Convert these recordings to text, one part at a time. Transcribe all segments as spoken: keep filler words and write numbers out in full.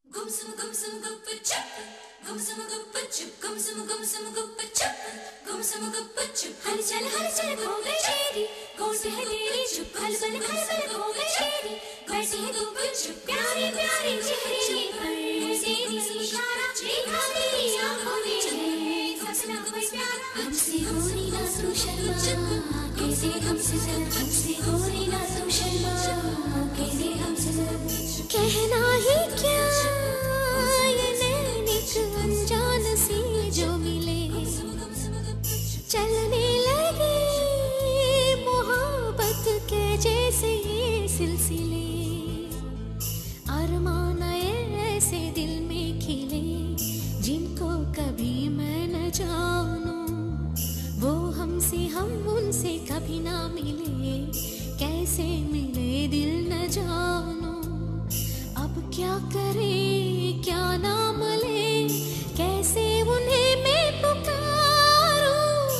Gumsum gumsum guppa chup, gumsum guppa chup, gumsum gumsum guppa chup, gumsum guppa chup. हल चल हल चल गो बेचेरी, गोट है तेरी चुप, हल बल हल बल गो बेचेरी, बैठी है गुप्प चुप, प्यारे प्यारे चेहरे पर तेरी इशारा, देखा तेरी आँखों में, फसना कोई प्यारा, हमसे होनी ना तू शर्मा, कैसे हमसे जरा, हमसे होनी ना तू शर्मा, कैसे हमसे जरा, कहना ही क्या अनजान सी जो मिले, चलने लगे मोहब्बत के जैसे ये सिलसिले, अरमान ऐसे दिल में खिले जिनको कभी मैं न जानूं, वो हमसे हम उनसे कभी ना मिले, कैसे मिले दिल न जानूं, अब क्या करे क्या नाम ले, कैसे उन्हें मैं पुकारूं।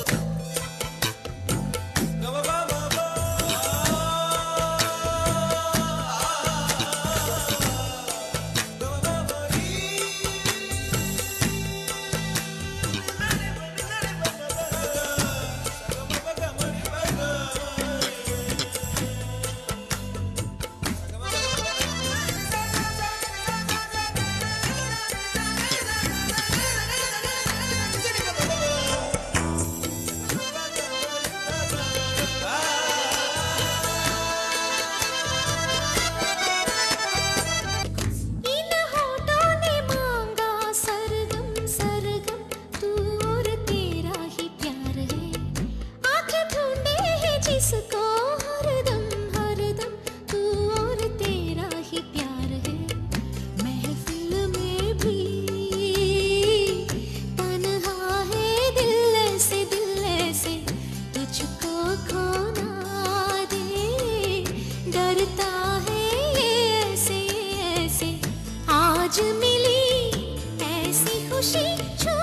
इसको हरदम हरदम तू और तेरा ही प्यार है, महफिल में भी तन्हा है दिल ऐसे दिल ऐसे, तुझको खोना दे डरता है ये ऐसे ऐसे, आज मिली ऐसी खुशी।